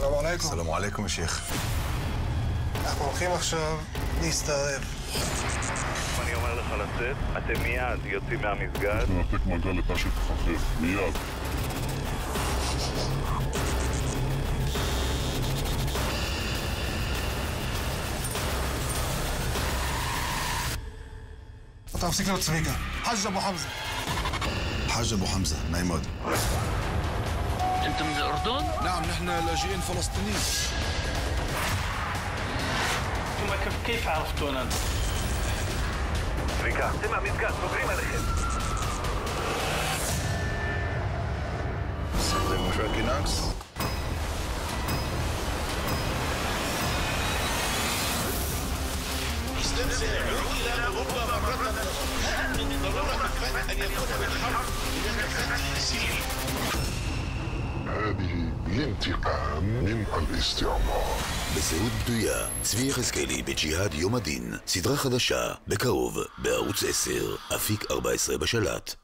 שלום עליכם. שלום עליכם, שייח. אנחנו הולכים עכשיו להסתערב. אני אומר לך לצאת, אתם מיד יוצאים מהמסגד. יש לנתק מגע לתא שתחרחר, מיד. אתה מפסיק להיות צביקה. חאג' אבו חמזה. حاج أبو حمزة نايم مود. أنت من الأردن؟ نعم نحن لاجئين فلسطينيين. كيف عرفتونا؟ צביקה, אתם מהמסגד, סוגרים עליכם. זה מושרקי נאקס. إلى أوروبا مرة أخرى من ضرورة أن يكون بالحرب هذه الانتقام من الاستعمار. בזהות בדויה, צבי יחזקאלי בג'יהאד יום הדין, סדרה חדשה, בקרוב, בערוץ 10, אפיק 14 בשלט.